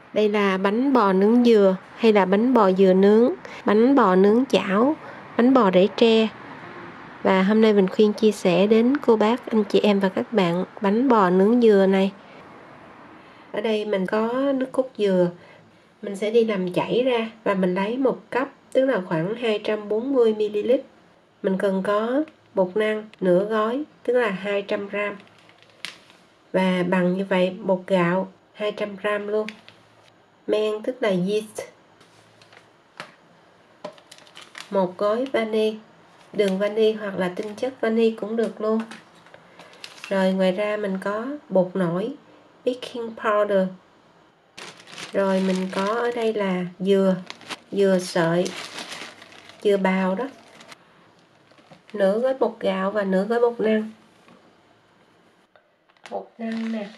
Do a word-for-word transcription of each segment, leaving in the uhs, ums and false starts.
Đây là bánh bò nướng dừa hay là bánh bò dừa nướng, bánh bò nướng chảo, bánh bò rễ tre. Và hôm nay Bình Khuyên chia sẻ đến cô bác, anh chị em và các bạn bánh bò nướng dừa này. Ở đây mình có nước cốt dừa, mình sẽ đi làm chảy ra và mình lấy một cốc, tức là khoảng hai trăm bốn mươi mi li lít. Mình cần có bột năng nửa gói, tức là hai trăm gam. Và bằng như vậy bột gạo hai trăm gam luôn. Men tức là yeast, một gói vani, đường vani hoặc là tinh chất vani cũng được luôn. Rồi ngoài ra mình có bột nổi, baking powder. Rồi mình có ở đây là dừa, dừa sợi, dừa bào đó, nửa gói bột gạo và nửa gói bột năng. Bột năng nè,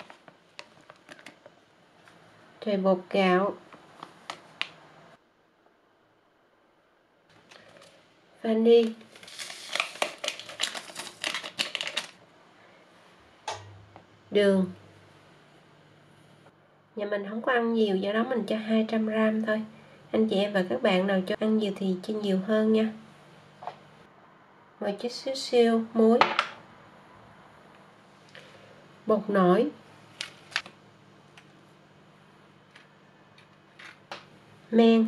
rồi bột gạo, vani, đường. Nhà mình không có ăn nhiều, do đó mình cho hai trăm gam thôi. Anh chị em và các bạn nào cho ăn nhiều thì cho nhiều hơn nha. Một chút xíu xíu muối, bột nổi, men.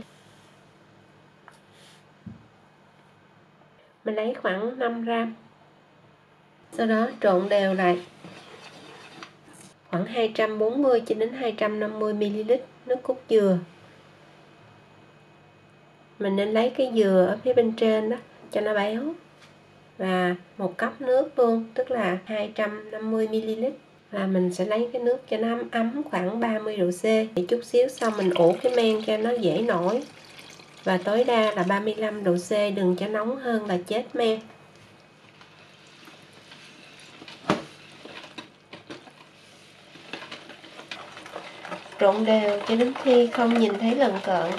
Mình lấy khoảng năm gam. Sau đó trộn đều lại. Khoảng hai trăm bốn mươi cho đến hai trăm năm mươi mi li lít nước cốt dừa. Mình nên lấy cái dừa ở phía bên trên đó cho nó béo. Và một cốc nước luôn, tức là hai trăm năm mươi mi li lít. Và mình sẽ lấy cái nước cho nó ấm ấm khoảng ba mươi độ C. Để chút xíu sau mình ủ cái men cho nó dễ nổi. Và tối đa là ba mươi lăm độ C, đừng cho nóng hơn là chết men. Trộn đều cho đến khi không nhìn thấy lần cợn.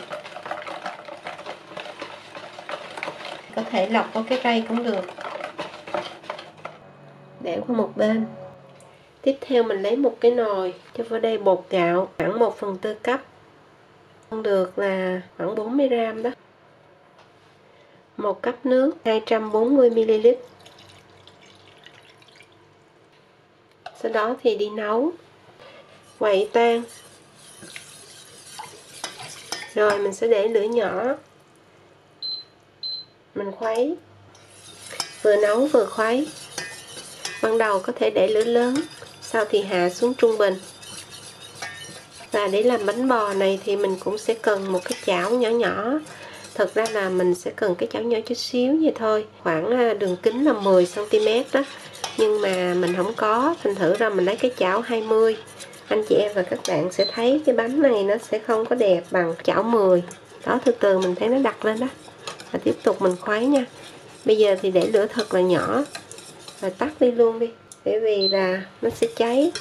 Có thể lọc vào cái cây cũng được. Để qua một bên. Tiếp theo mình lấy một cái nồi, cho vào đây bột gạo khoảng một phần tư cốc. Được là khoảng bốn mươi gam đó. Một cốc nước hai trăm bốn mươi mi li lít. Sau đó thì đi nấu. Quậy tan. Rồi mình sẽ để lửa nhỏ. Mình khuấy. Vừa nấu vừa khuấy. Ban đầu có thể để lửa lớn, sau thì hạ xuống trung bình. Và để làm bánh bò này thì mình cũng sẽ cần một cái chảo nhỏ nhỏ. Thật ra là mình sẽ cần cái chảo nhỏ chút xíu vậy thôi, khoảng đường kính là mười xăng ti mét đó. Nhưng mà mình không có, thành thử ra mình lấy cái chảo hai mươi. Anh chị em và các bạn sẽ thấy cái bánh này nó sẽ không có đẹp bằng chảo mười. Đó, từ từ mình thấy nó đặt lên đó. Và tiếp tục mình khuấy nha. Bây giờ thì để lửa thật là nhỏ. Và tắt đi luôn đi, bởi vì là nó sẽ cháy.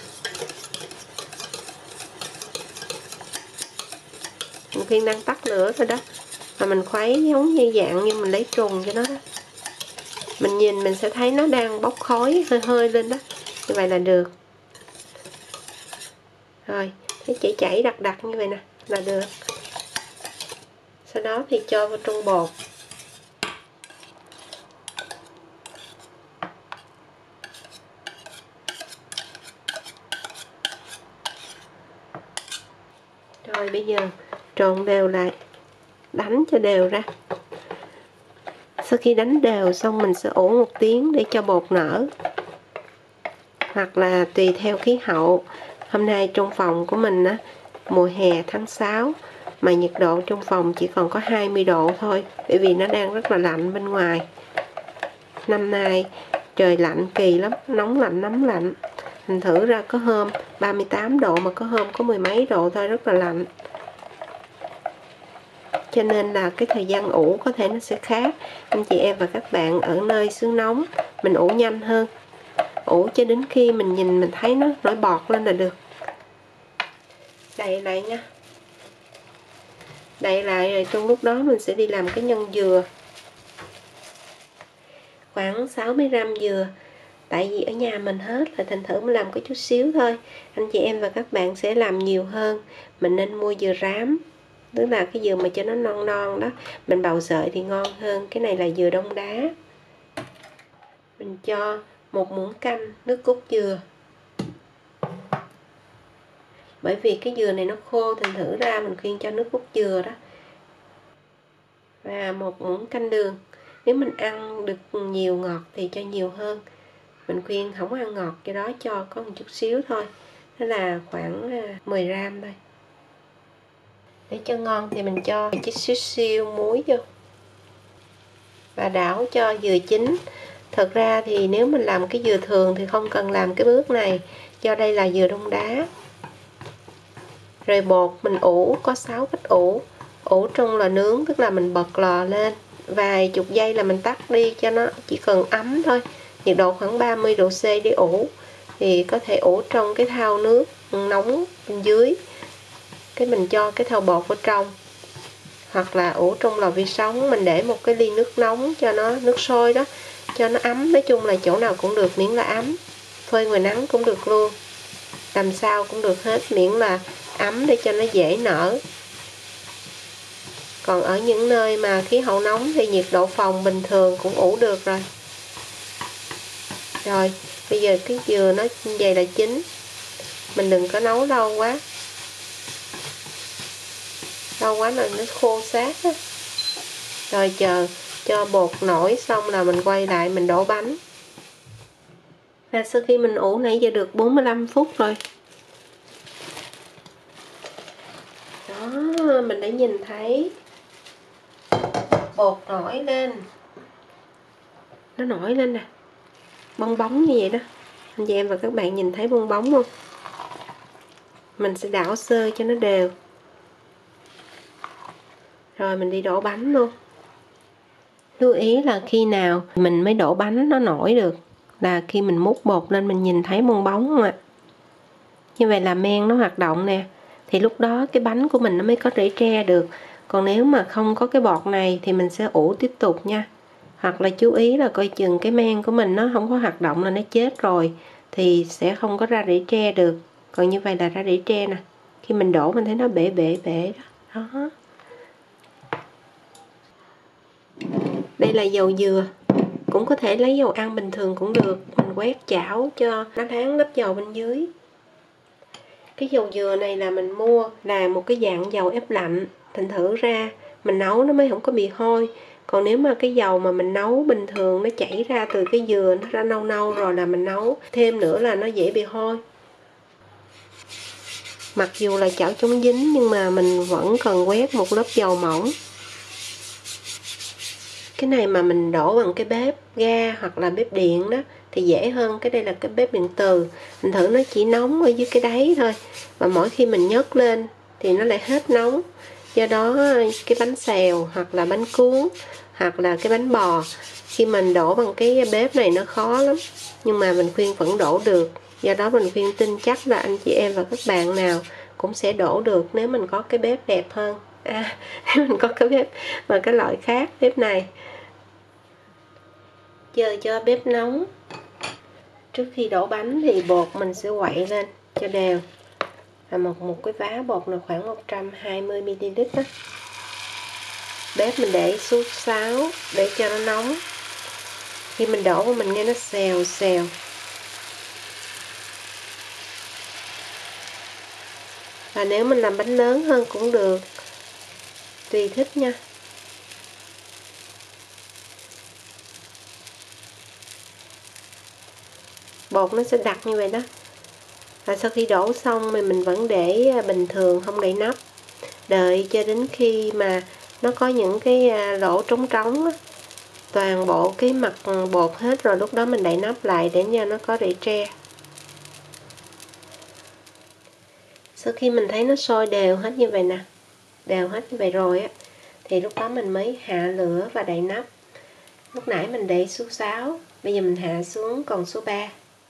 Mình khuyên đang tắt lửa thôi đó. Và mình khuấy giống như dạng như mình lấy trùng cho nó đó. Mình nhìn mình sẽ thấy nó đang bốc khói hơi hơi lên đó. Như vậy là được. Rồi, thấy chảy chảy đặc đặc như vậy nè là được. Sau đó thì cho vào trong bột. Rồi bây giờ trộn đều lại, đánh cho đều ra. Sau khi đánh đều xong mình sẽ ủ một tiếng để cho bột nở. Hoặc là tùy theo khí hậu. Hôm nay trong phòng của mình á, mùa hè tháng sáu mà nhiệt độ trong phòng chỉ còn có hai mươi độ thôi, bởi vì nó đang rất là lạnh bên ngoài. Năm nay trời lạnh kỳ lắm, nóng lạnh nóng lạnh. Thành thử ra có hôm ba mươi tám độ mà có hôm có mười mấy độ thôi, rất là lạnh. Cho nên là cái thời gian ủ có thể nó sẽ khác. Anh chị em và các bạn ở nơi xứ nóng mình ủ nhanh hơn. Ủ cho đến khi mình nhìn mình thấy nó nổi bọt lên là được. Đậy lại nha. Đậy lại rồi trong lúc đó mình sẽ đi làm cái nhân dừa. Khoảng sáu mươi gam dừa. Tại vì ở nhà mình hết là thành thử mình làm có chút xíu thôi. Anh chị em và các bạn sẽ làm nhiều hơn. Mình nên mua dừa rám, tức là cái dừa mà cho nó non non đó. Mình bào sợi thì ngon hơn. Cái này là dừa đông đá. Mình cho một muỗng canh nước cốt dừa. Bởi vì cái dừa này nó khô, thành thử ra mình khuyên cho nước cốt dừa đó. Và một muỗng canh đường. Nếu mình ăn được nhiều ngọt thì cho nhiều hơn. Mình khuyên không ăn ngọt, cho đó cho có một chút xíu thôi. Đó là khoảng mười gram thôi. Để cho ngon thì mình cho chút xíu xíu muối vô. Và đảo cho dừa chín. Thật ra thì nếu mình làm cái dừa thường thì không cần làm cái bước này. Do đây là dừa đông đá. Rồi bột mình ủ có sáu cách ủ. Ủ trong lò nướng, tức là mình bật lò lên vài chục giây là mình tắt đi, cho nó chỉ cần ấm thôi. Nhiệt độ khoảng ba mươi độ C để ủ. Thì có thể ủ trong cái thau nước nóng bên dưới. Cái mình cho cái thau bột vào trong. Hoặc là ủ trong lò vi sóng, mình để một cái ly nước nóng cho nó, nước sôi đó, cho nó ấm. Nói chung là chỗ nào cũng được miễn là ấm. Phơi ngoài nắng cũng được luôn. Làm sao cũng được hết miễn là ấm để cho nó dễ nở. Còn ở những nơi mà khí hậu nóng thì nhiệt độ phòng bình thường cũng ủ được rồi. Rồi, bây giờ cái dừa nó vậy là chín. Mình đừng có nấu lâu quá. Lâu quá là nó khô xác á. Rồi chờ cho bột nổi xong là mình quay lại mình đổ bánh. Và sau khi mình ủ nãy giờ được bốn mươi lăm phút rồi. Đó, mình đã nhìn thấy bột nổi lên. Nó nổi lên nè. Bong bóng như vậy đó. Anh chị em và các bạn nhìn thấy bong bóng không? Mình sẽ đảo sơ cho nó đều. Rồi mình đi đổ bánh luôn. Lưu ý là khi nào mình mới đổ bánh nó nổi được. Là khi mình múc bột lên mình nhìn thấy bong bóng không ạ? Như vậy là men nó hoạt động nè. Thì lúc đó cái bánh của mình nó mới có rễ tre được. Còn nếu mà không có cái bọt này thì mình sẽ ủ tiếp tục nha. Hoặc là chú ý là coi chừng cái men của mình nó không có hoạt động là nó chết rồi. Thì sẽ không có ra rễ tre được. Còn như vậy là ra rễ tre nè. Khi mình đổ mình thấy nó bể bể bể đó. Đó. Đây là dầu dừa. Cũng có thể lấy dầu ăn bình thường cũng được. Mình quét chảo cho nó tán lớp dầu bên dưới. Cái dầu dừa này là mình mua là một cái dạng dầu ép lạnh. Thành thử ra mình nấu nó mới không có bị hôi. Còn nếu mà cái dầu mà mình nấu bình thường nó chảy ra từ cái dừa nó ra nâu nâu rồi là mình nấu thêm nữa là nó dễ bị hôi. Mặc dù là chảo chống dính nhưng mà mình vẫn cần quét một lớp dầu mỏng. Cái này mà mình đổ bằng cái bếp ga hoặc là bếp điện đó thì dễ hơn. Cái đây là cái bếp điện từ. Mình thử nó chỉ nóng ở dưới cái đáy thôi. Và mỗi khi mình nhấc lên thì nó lại hết nóng. Do đó cái bánh xèo hoặc là bánh cuốn hoặc là cái bánh bò khi mình đổ bằng cái bếp này nó khó lắm. Nhưng mà mình khuyên vẫn đổ được. Do đó mình khuyên tin chắc là anh chị em và các bạn nào cũng sẽ đổ được nếu mình có cái bếp đẹp hơn. À, nếu mình có cái bếp và cái loại khác, bếp này. Chờ cho bếp nóng. Trước khi đổ bánh thì bột mình sẽ quậy lên cho đều. Và một một cái vá bột là khoảng một trăm hai mươi mi li lít đó. Bếp mình để số sáu để cho nó nóng. Khi mình đổ vào mình nghe nó xèo xèo. Và nếu mình làm bánh lớn hơn cũng được. Tùy thích nha. Bột nó sẽ đặc như vậy đó. Và sau khi đổ xong thì mình vẫn để bình thường, không để nắp. Đợi cho đến khi mà nó có những cái lỗ trống trống á, toàn bộ cái mặt bột hết rồi lúc đó mình đậy nắp lại để cho nó có rễ tre. Sau khi mình thấy nó sôi đều hết như vậy nè, đều hết như vậy rồi á, thì lúc đó mình mới hạ lửa và đậy nắp. Lúc nãy mình để số sáu, bây giờ mình hạ xuống còn số ba.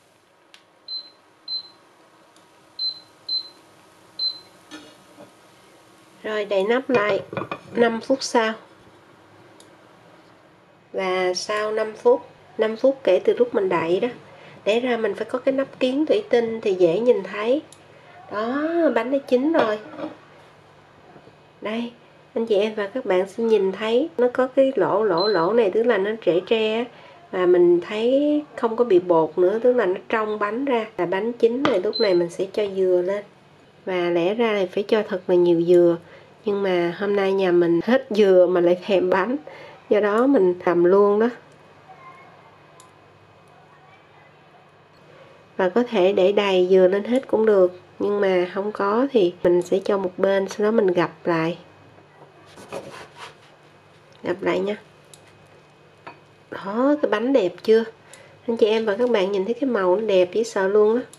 Rồi đậy nắp lại năm phút sau. Và sau năm phút, năm phút kể từ lúc mình đậy đó, Để ra mình phải có cái nắp kiến thủy tinh thì dễ nhìn thấy. Đó, bánh đã chín rồi. Đây, anh chị em và các bạn sẽ nhìn thấy nó có cái lỗ lỗ lỗ này, tức là nó rễ tre, và mình thấy không có bị bột nữa, tức là nó trong bánh ra là bánh chín rồi. Lúc này mình sẽ cho dừa lên, và lẽ ra là phải cho thật là nhiều dừa, nhưng mà hôm nay nhà mình hết dừa mà lại thèm bánh, do đó mình làm luôn đó. Và có thể để đầy dừa lên hết cũng được, nhưng mà không có thì mình sẽ cho một bên, sau đó mình gập lại gập lại nha. Đó, cái bánh đẹp chưa anh chị em và các bạn? Nhìn thấy cái màu nó đẹp dễ sợ luôn á.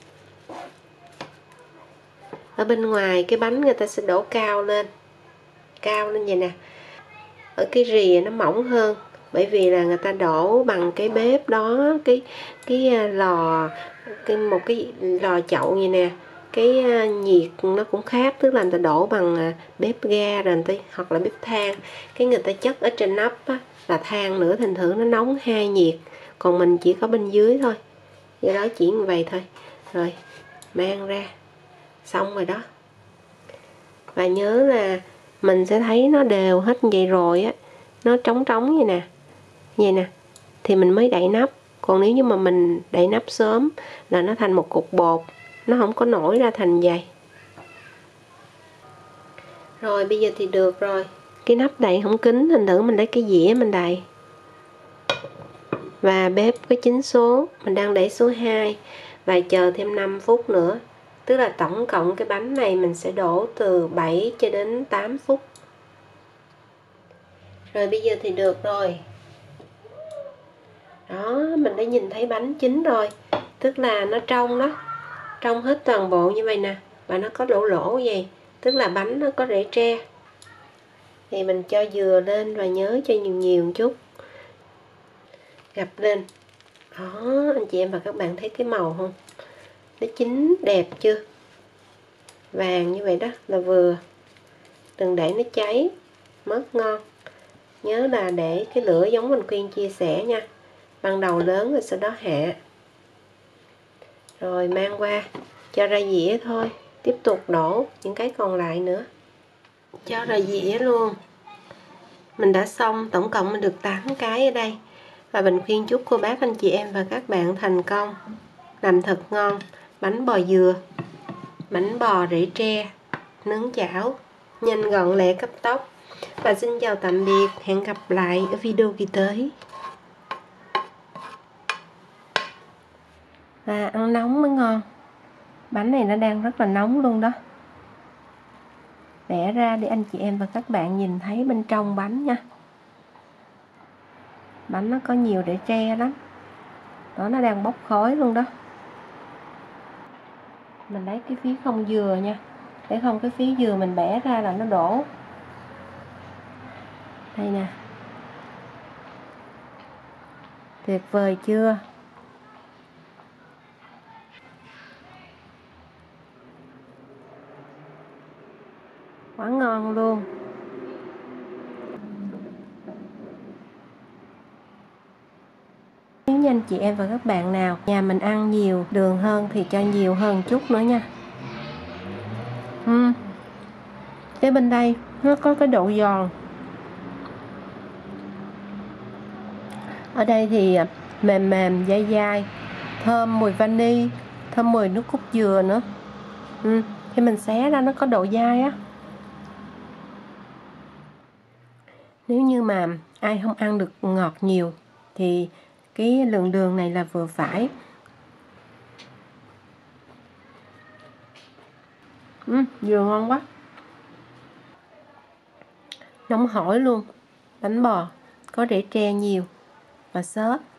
Ở bên ngoài cái bánh người ta sẽ đổ cao lên cao lên vậy nè. Ở cái rìa nó mỏng hơn, bởi vì là người ta đổ bằng cái bếp đó, cái cái lò, cái một cái lò chậu vậy nè. Cái nhiệt nó cũng khác, tức là người ta đổ bằng bếp ga rồi người ta, hoặc là bếp than, cái người ta chất ở trên nắp á, là than nữa, thành thử nó nóng hai nhiệt, còn mình chỉ có bên dưới thôi. Do đó chỉ như vậy thôi. Rồi mang ra, xong rồi đó. Và nhớ là mình sẽ thấy nó đều hết như vậy rồi á, nó trống trống vậy nè, vậy nè, thì mình mới đậy nắp. Còn nếu như mà mình đậy nắp sớm là nó thành một cục bột, nó không có nổi ra thành vậy. Rồi bây giờ thì được rồi. Cái nắp đậy không kín, thành thử mình lấy cái dĩa mình đậy. Và bếp có chín số, mình đang để số hai, và chờ thêm năm phút nữa. Tức là tổng cộng cái bánh này mình sẽ đổ từ bảy cho đến tám phút. Rồi bây giờ thì được rồi. Đó, mình đã nhìn thấy bánh chín rồi, tức là nó trong đó, trong hết toàn bộ như vậy nè, và nó có lỗ lỗ vậy, tức là bánh nó có rễ tre. Thì mình cho dừa lên, và nhớ cho nhiều nhiều một chút, gập lên. Đó, anh chị em và các bạn thấy cái màu không? Nó chín đẹp chưa? Vàng như vậy đó là vừa, đừng để nó cháy mất ngon. Nhớ là để cái lửa giống mình khuyên chia sẻ nha, ban đầu lớn rồi sau đó hạ. Rồi mang qua cho ra dĩa thôi, tiếp tục đổ những cái còn lại nữa, cho ra dĩa luôn. Mình đã xong, tổng cộng mình được tám cái ở đây. Và mình khuyên chúc cô bác anh chị em và các bạn thành công làm thật ngon bánh bò dừa, bánh bò rễ tre nướng chảo, nhanh gọn lẹ cấp tốc. Và xin chào tạm biệt, hẹn gặp lại ở video kỳ tới. Và ăn nóng mới ngon. Bánh này nó đang rất là nóng luôn đó. Bẻ ra để anh chị em và các bạn nhìn thấy bên trong bánh nha. Bánh nó có nhiều rễ tre lắm. Đó, nó đang bốc khói luôn đó. Mình lấy cái phía không dừa nha, để không cái phía dừa mình bẻ ra là nó đổ. Đây nè. Tuyệt vời chưa? Quá ngon luôn. Nếu như anh chị em và các bạn nào nhà mình ăn nhiều đường hơn thì cho nhiều hơn chút nữa nha. uhm. Cái bên đây nó có cái độ giòn. Ở đây thì mềm mềm dai dai, thơm mùi vani, thơm mùi nước cốt dừa nữa. uhm. Khi mình xé ra nó có độ dai á. Nếu như mà ai không ăn được ngọt nhiều thì cái lượng đường này là vừa phải. uhm, dừa ngon quá, nóng hổi luôn. Bánh bò có rễ tre nhiều và xốp.